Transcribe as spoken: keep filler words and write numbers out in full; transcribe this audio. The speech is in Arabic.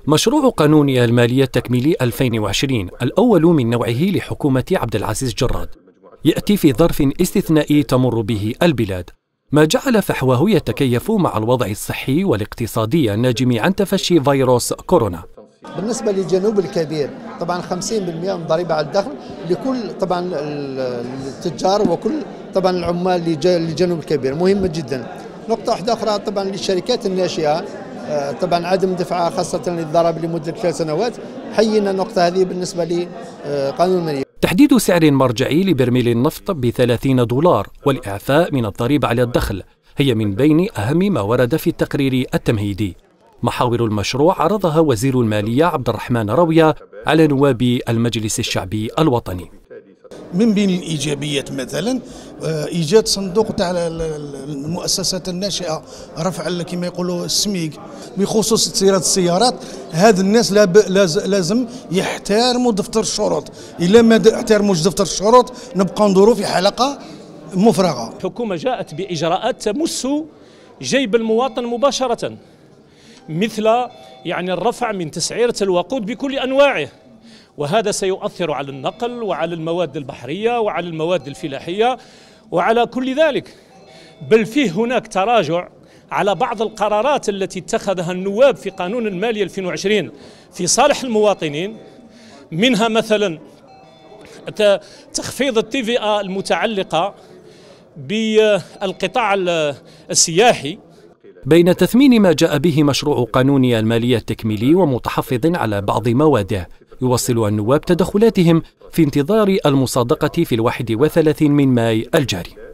مشروع قانون المالية التكميلي ألفين وعشرين الأول من نوعه لحكومة عبد العزيز جراد يأتي في ظرف استثنائي تمر به البلاد، ما جعل فحواه يتكيف مع الوضع الصحي والاقتصادي الناجم عن تفشي فيروس كورونا. بالنسبة للجنوب الكبير طبعا خمسين بالمئة من ضريبة على الدخل لكل طبعا التجار وكل طبعا العمال للجنوب الكبير مهمة جدا. نقطة واحدة أخرى طبعا للشركات الناشئة طبعا عدم دفعها خاصة للضرائب لمدة ثلاث سنوات. حينا النقطة هذه بالنسبة لقانون المالية. تحديد سعر مرجعي لبرميل النفط بثلاثين دولار والإعفاء من الضريبة على الدخل هي من بين أهم ما ورد في التقرير التمهيدي. محاور المشروع عرضها وزير المالية عبد الرحمن روية على نواب المجلس الشعبي الوطني. من بين الإيجابيات مثلا إيجاد صندوق تاع المؤسسات الناشئة، رفع كما يقولوا السميك بخصوص سيارة السيارات. هذا الناس لازم يحترموا دفتر الشروط، إلا ما احترموش دفتر الشروط نبقى ندوروا في حلقة مفرغة. الحكومة جاءت بإجراءات تمس جيب المواطن مباشرة، مثل يعني الرفع من تسعيرة الوقود بكل أنواعه، وهذا سيؤثر على النقل وعلى المواد البحرية وعلى المواد الفلاحية وعلى كل ذلك. بل فيه هناك تراجع على بعض القرارات التي اتخذها النواب في قانون المالية ألفين وعشرين في صالح المواطنين، منها مثلا تخفيض التي في إيه المتعلقة بالقطاع السياحي. بين تثمين ما جاء به مشروع قانون المالية التكميلي ومتحفظ على بعض مواده، يواصل النواب تدخلاتهم في انتظار المصادقة في الواحد وثلاثين من ماي الجاري.